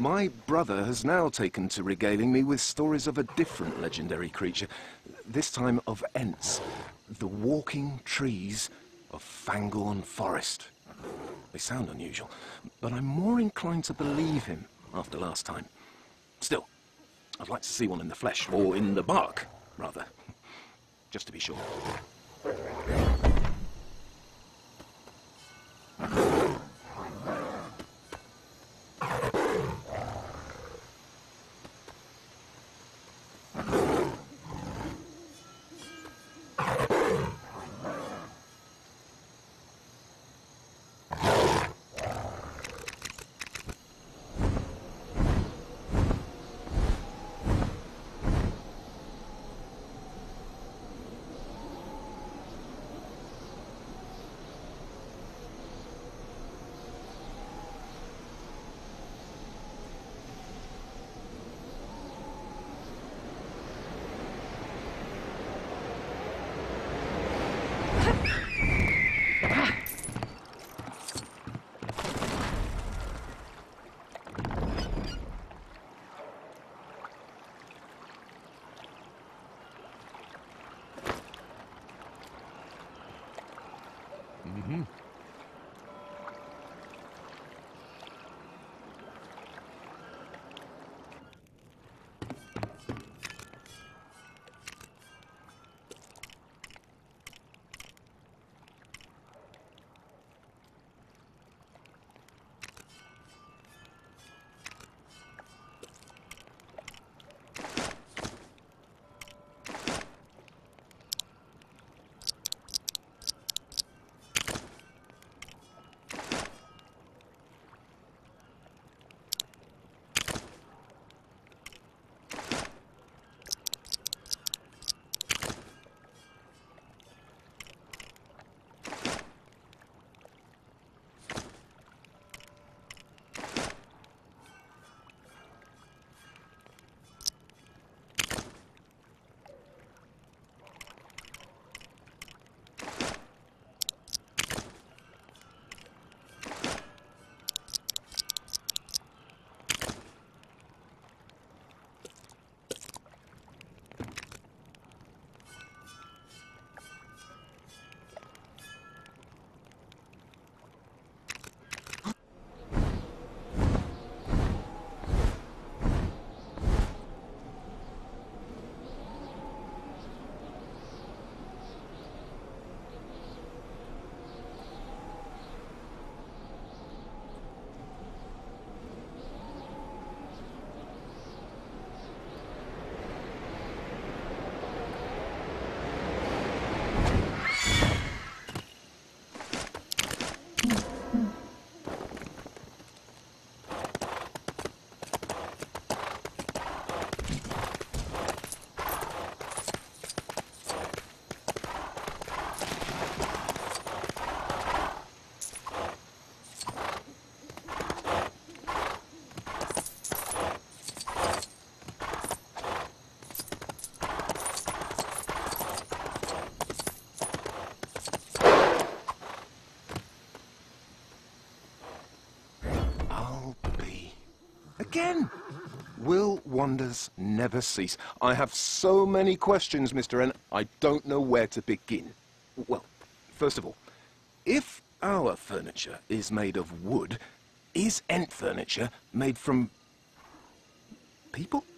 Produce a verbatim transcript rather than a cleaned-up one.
My brother has now taken to regaling me with stories of a different legendary creature, this time of Ents, the walking trees of Fangorn Forest. They sound unusual, but I'm more inclined to believe him after last time. Still, I'd like to see one in the flesh, or in the bark, rather, just to be sure. Mm-hmm. Again! Will wonders never cease? I have so many questions, Mister N. I don't know where to begin. Well, first of all, if our furniture is made of wood, is Ent furniture made from people?